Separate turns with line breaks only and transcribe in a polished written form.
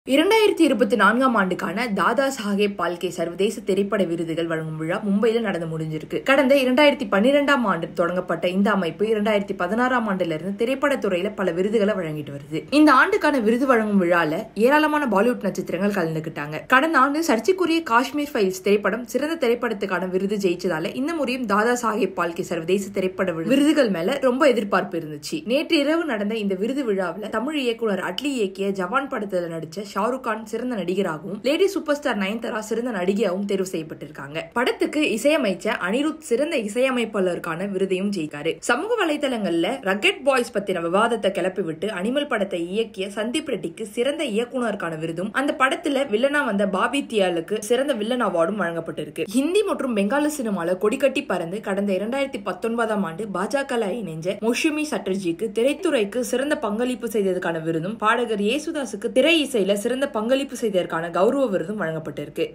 2024ஆம் ஆண்டுக்கான தாதா சாஹேப் பால்கே சர்வதேச திரைப்பட விருதுகள் வழங்கும் விழா மும்பையில் நடந்து முடிஞ்சிருக்கு. கடந்த 2012ஆம் ஆண்டு தொடங்கப்பட்ட இந்த அமைப்பு 2016ஆம் ஆண்டிலிருந்து திரைப்படத்துறையில பல விருதுகளை வழங்கிட்டு வருது. இந்த ஆண்டுக்கான விருது வழங்கும் விழால ஏராளமான பாலிவுட் நட்சத்திரங்கள் கலந்துகிட்டாங்க. கடந்த ஆண்டு சர்ச்சைக்குரிய காஷ்மீர் ஃபைல்ஸ் திரைப்படம் சிறந்த திரைப்படத்துக்கான விருது ஜெயிச்சதால இந்த முறையும் தாதா சாஹேப் பால்கே சர்வதேச திரைப்பட விருதுகள் மேல ரொம்ப எதிர்பார்ப்பு இருந்துச்சு. நேற்று இரவு நடந்த இந்த விருது விழாவில் தமிழ் இயக்குனர் அட்லி இயக்கிய ஜவான் படத்துல நடிச்ச ஷாருக் கான் சிறந்த நடிகராகவும் லேடி சூப்பர் ஸ்டார் நயன்தாரா சிறந்த நடிகையாகவும் தேர்வு செய்யப்பட்டிருக்காங்க. படத்துக்கு இசையமைச்ச அனிருத் சிறந்த இசையமைப்பாளருக்கான விருதையும் ஜெயிக்காரு. சமூக வலைதளங்கள்ல ரக்கெட் பாய்ஸ் பத்தின விவாதத்தை கிளப்பி விட்டு அனிமல் படத்தை இயக்கிய சந்தீப் ரெட்டிக்கு சிறந்த இயக்குனருக்கான விருதும், அந்த படத்துல வில்லனா வந்த பாபி தியாலுக்கு சிறந்த வில்லன் அவார்டும் வழங்கப்பட்டிருக்கு. ஹிந்தி மற்றும் பெங்காலி சினிமால கொடிக்கட்டி பறந்து கடந்த 2019ஆம் ஆண்டு பாஜக இணைஞ்ச மோஷிமி சட்டர்ஜிக்கு திரைத்துறைக்கு சிறந்த பங்களிப்பு செய்ததற்கான விருதும், பாடகர் யேசுதாஸுக்கு திரை இசையில சிறந்த பங்களிப்பு செய்ததற்கான கௌரவ விருதும் வழங்கப்பட்டிருக்கு.